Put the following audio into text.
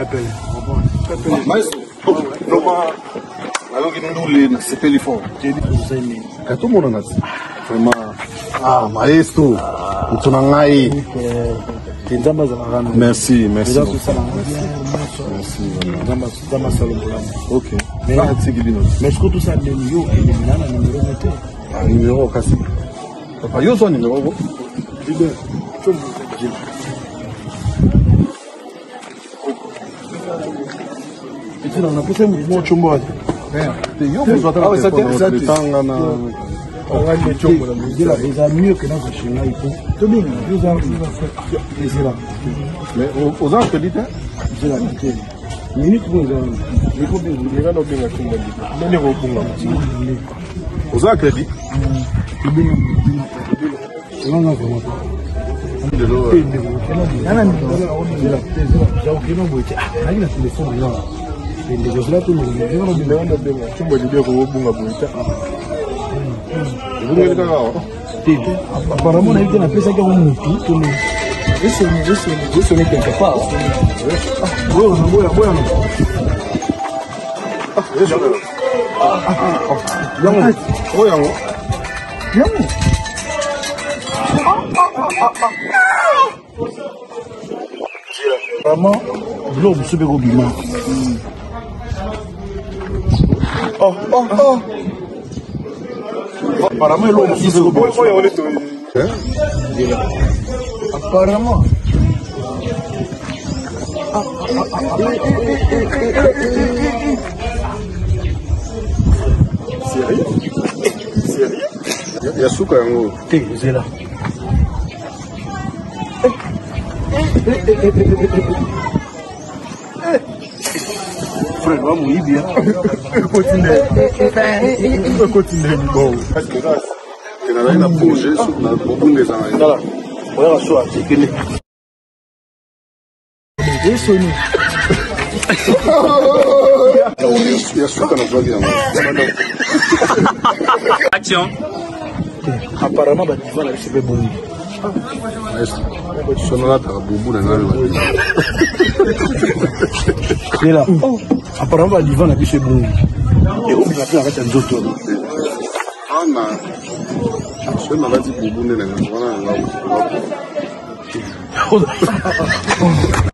Maestro, alors que nous c'est téléphone. Quand on a vraiment maestro, merci. Ok. Mais est-ce que tout ça numéro cassé. Papa, yo son numéro. On a poussé mon chumbo. Mieux que dans Chine. Mais aux ans que dit, c'est la minute aux ans que dit. Apparemment, on a été la plus agréable au monde. Je sonne quelque part. Vraiment, l'homme se fait au bilan. Apparemment, l'homme se fait au bilan. Apparemment. Sérieux? Il y a souka yango. C'est là. Frère, va mourir bien. Continue. Bon. Parce que là, tu as un projet sur la bombe des années. Voilà. Voilà, soit c'est que les. Il y a souka dans le bloc. Action. Apparemment, il va la recevoir bon. C'est là. Apparemment, il va la recevoir bon. Et on va faire un autre. Ah, non.